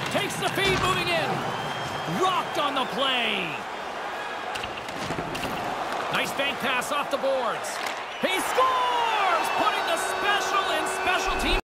Takes the feed, moving in. Rocked on the play. Nice bank pass off the boards. He scores!